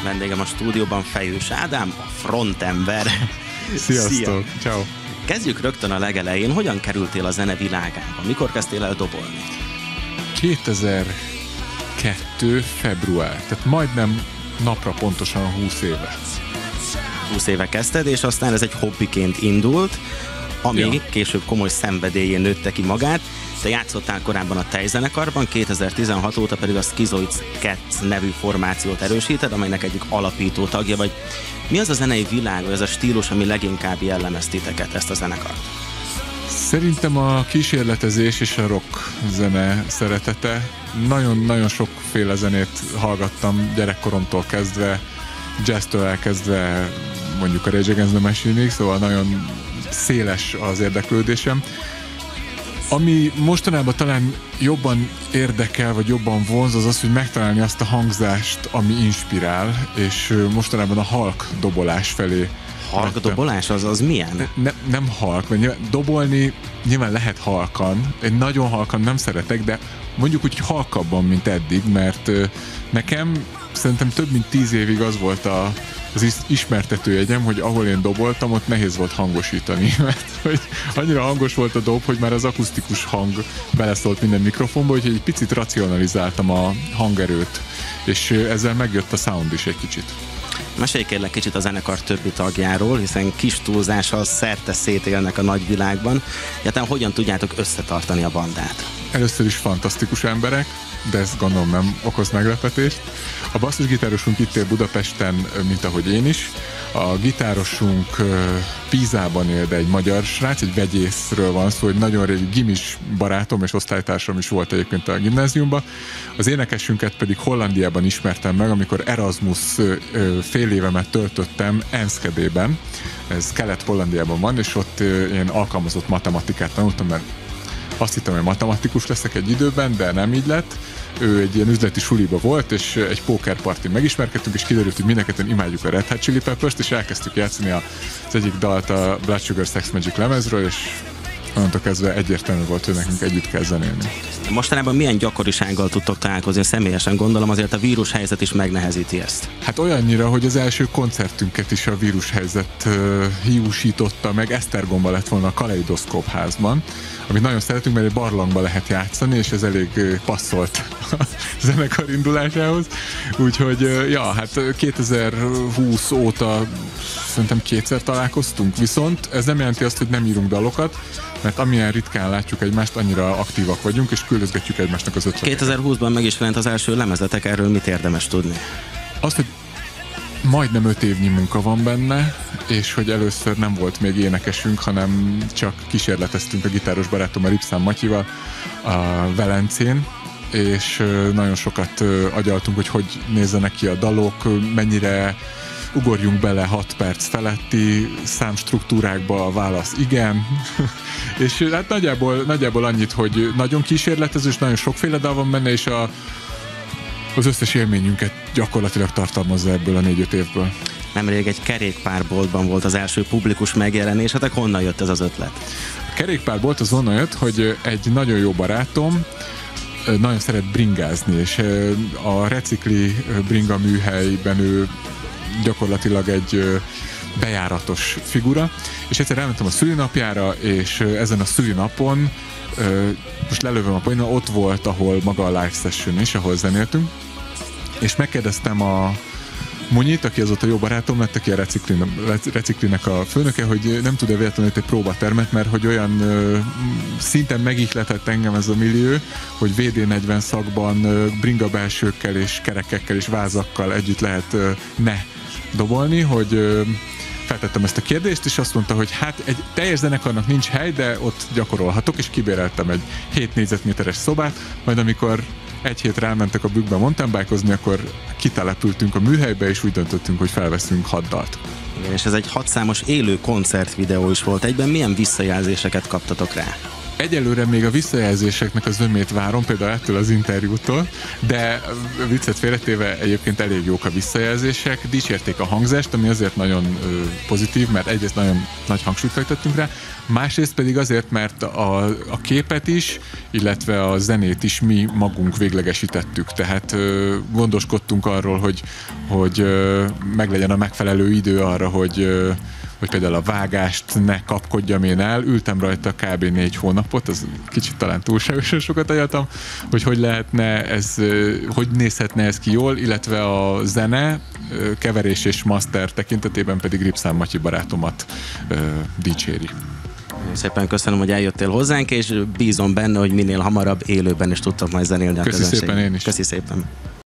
Vendégem a stúdióban Fejős Ádám, a frontember. Sziasztok! Szia. Ciao. Kezdjük rögtön a legelején. Hogyan kerültél a zene világába? Mikor kezdtél el dobolni? 2002. február, tehát majdnem napra pontosan 20 éve. 20 éve kezdted, és aztán ez egy hobbiként indult, ami később komoly szenvedélyén nőtte ki magát. Te játszottál korábban a Tejzenekarban, 2016 óta pedig a Schizoids Cats nevű formációt erősíted, amelynek egyik alapító tagja vagy. Mi az a zenei világ, vagy az a stílus, ami leginkább jellemez titeket, ezt a zenekart? Szerintem a kísérletezés és a rock zene szeretete. Nagyon-nagyon sokféle zenét hallgattam gyerekkoromtól kezdve, jazztől elkezdve mondjuk a Rage Against the Machine-ig, szóval nagyon széles az érdeklődésem. Ami mostanában talán jobban érdekel, vagy jobban vonz, az az, hogy megtalálni azt a hangzást, ami inspirál, és mostanában a halk dobolás felé. Halk dobolás? Az milyen? Nem halk, mert dobolni nyilván lehet halkan. Én nagyon halkan nem szeretek, de mondjuk úgy halkabban, mint eddig, mert nekem szerintem több mint 10 évig az volt az ismertetőjegyem, hogy ahol én doboltam, ott nehéz volt hangosítani, mert hogy annyira hangos volt a dob, hogy már az akusztikus hang beleszólt minden mikrofonba, úgyhogy egy picit racionalizáltam a hangerőt, és ezzel megjött a sound is egy kicsit. Mesélj kérlek kicsit a zenekar többi tagjáról, hiszen kis túlzással szerte szétélnek a nagyvilágban. Egyáltalán hogyan tudjátok összetartani a bandát? Először is fantasztikus emberek, de ez gondolom nem okoz meglepetést. A basszusgitárosunk itt él Budapesten, mint ahogy én is. A gitárosunk Pízában él, de egy magyar srác, egy vegyészről van szó, hogy nagyon régi gimis barátom és osztálytársam is volt egyébként a gimnáziumban. Az énekesünket pedig Hollandiában ismertem meg, amikor Erasmus fél évemet töltöttem Enschedében. Ez Kelet-Hollandiában van, és ott én alkalmazott matematikát tanultam, mert azt hittem, hogy matematikus leszek egy időben, de nem így lett. Ő egy ilyen üzleti suliba volt, és egy pókerpartin megismerkedtünk, és kiderült, hogy mindenketten imádjuk a Red Hot Chili Peppers-t, és elkezdtük játszani az egyik dalt a Blood Sugar Sex Magik lemezről, és onnantól kezdve egyértelmű volt, hogy nekünk együtt kell zenélni. Mostanában milyen gyakorisággal tudtok találkozni? Személyesen gondolom, azért a vírushelyzet is megnehezíti ezt. Hát olyannyira, hogy az első koncertünket is a vírushelyzet hiúsította meg. Esztergomba lett volna a Kaleidoszkóp házban, amit nagyon szeretünk, mert egy barlangba lehet játszani, és ez elég passzolt a zenekar indulásához. Úgyhogy, hát 2020 óta szerintem kétszer találkoztunk, viszont ez nem jelenti azt, hogy nem írunk dalokat, mert amilyen ritkán látjuk egymást, annyira aktívak vagyunk, és küldözgetjük egymásnak az ötleteket. 2020-ban meg is jelent az első lemezetek, erről mit érdemes tudni? Azt, hogy majdnem 5 évnyi munka van benne, és hogy először nem volt még énekesünk, hanem csak kísérleteztünk a gitáros barátommal, Ripszán Matyival a Velencén, és nagyon sokat agyaltunk, hogy nézzenek ki a dalok, mennyire ugorjunk bele 6 perc feletti számstruktúrákba, a válasz igen. És hát nagyjából annyit, hogy nagyon kísérletező, és nagyon sokféle dal van benne, és az összes élményünket gyakorlatilag tartalmazza ebből a 4-5 évből. Nemrég egy kerékpárboltban volt az első publikus megjelenés, hát honnan jött ez az ötlet? A kerékpárbolt az onnan jött, hogy egy nagyon jó barátom nagyon szeret bringázni, és a Recikli bringa műhelyben ő gyakorlatilag egy bejáratos figura, és egyszer elmentem a szülinapjára, és ezen a szülinapon most lelövöm a poénot, ott volt, ahol maga a live session is, ahol zenéltünk, és megkérdeztem a Munyit, aki azóta jó barátom lett, aki a Reciklinek a főnöke, hogy nem tud-e véletlenül egy próbatermet, mert hogy olyan szinten megihletett engem ez a millió, hogy VD40 szakban bringa belsőkkel és kerekekkel és vázakkal együtt lehet ne dobolni, hogy feltettem ezt a kérdést, és azt mondta, hogy hát egy teljes zenekarnak nincs hely, de ott gyakorolhatok, és kibéreltem egy 7 négyzetméteres szobát, majd amikor egy hétre elmentek a bükkbe mountainbike-ozni, akkor kitelepültünk a műhelybe, és úgy döntöttünk, hogy felveszünk 6 dalt. Igen, és ez egy 6 számos élő koncertvideó is volt egyben. Milyen visszajelzéseket kaptatok rá? Egyelőre még a visszajelzéseknek a zömét várom, például ettől az interjútól, de viccet félretéve egyébként elég jók a visszajelzések. Dicsérték a hangzást, ami azért nagyon pozitív, mert egyrészt nagyon nagy hangsúlyt fektettünk rá, másrészt pedig azért, mert a képet is, illetve a zenét is mi magunk véglegesítettük, tehát gondoskodtunk arról, hogy meglegyen a megfelelő idő arra, hogy például a vágást ne kapkodjam én el. Ültem rajta kb. 4 hónapot, az kicsit talán túlságosan sokat agyaltam, hogy lehetne ez, hogy nézhetne ez ki jól, illetve a zene, keverés és master tekintetében pedig Ripszám Matyi barátomat dicséri. Szépen köszönöm, hogy eljöttél hozzánk, és bízom benne, hogy minél hamarabb élőben is tudtak majd zenélni a közönségnek. Köszi szépen én is. Köszi szépen.